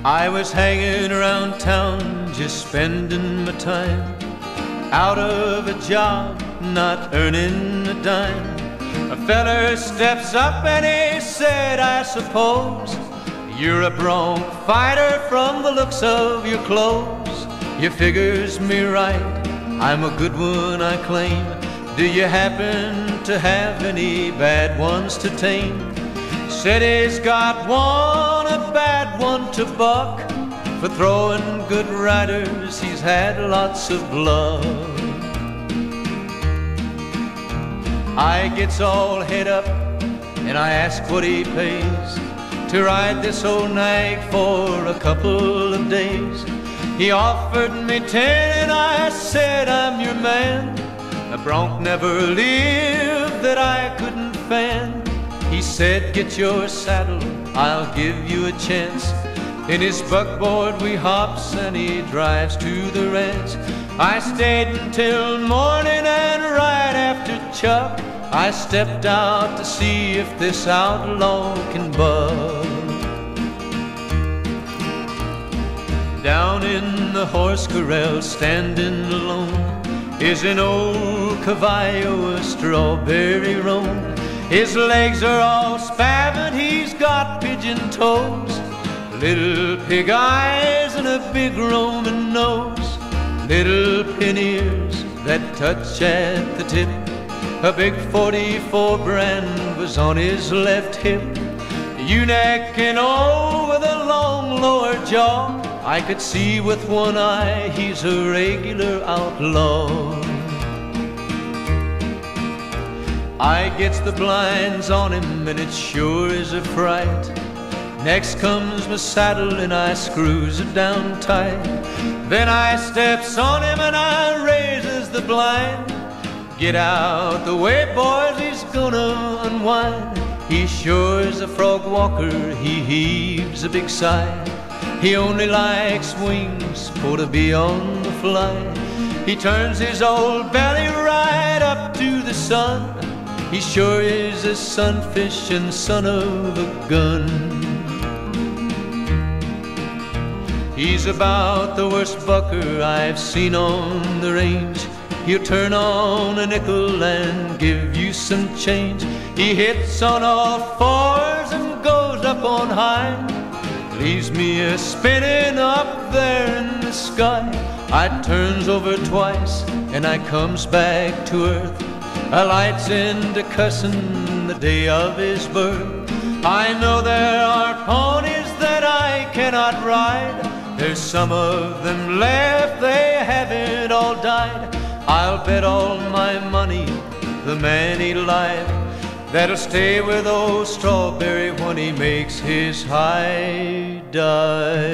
I was hanging around town, just spending my time, out of a job, not earning a dime. A feller steps up and he said, I suppose you're a bronc fighter from the looks of your clothes. You figures me right, I'm a good one, I claim. Do you happen to have any bad ones to tame? Said he's got one, a bad one to buck. For throwing good riders, he's had lots of luck. I gets all head up and I ask what he pays to ride this old nag for a couple of days. He offered me 10 and I said, I'm your man. A bronc never lived that I couldn't fan. He said, get your saddle, I'll give you a chance. In his buckboard we hops and he drives to the ranch. I stayed until morning and right after chuck I stepped out to see if this outlaw can buck. Down in the horse corral, standing alone, is an old caballo, a strawberry roan. His legs are all spavined, he's got pigeon toes, little pig eyes and a big Roman nose, little pin ears that touch at the tip. A big 44 brand was on his left hip. Ewe-neck and old with a long lower jaw. I could see with one eye he's a regular outlaw. I gets the blinds on him and it sure is a fright. Next comes my saddle and I screws it down tight. Then I steps on him and I raises the blind. Get out the way, boys, he's gonna unwind. He sure is a frog walker, he heaves a big sigh. He only likes wings for to be on the fly. He turns his old belly right up to the sun. He sure is a sunfish and son of a gun. He's about the worst bucker I've seen on the range. He'll turn on a nickel and give you some change. He hits on all fours and goes up on high, leaves me a spinning up there in the sky. I turns over twice and I comes back to earth. I lights into cussin' the day of his birth. I know there are ponies that I cannot ride. There's some of them left, they haven't all died. I'll bet all my money the man he lied that'll stay with old Strawberry when he makes his high dive.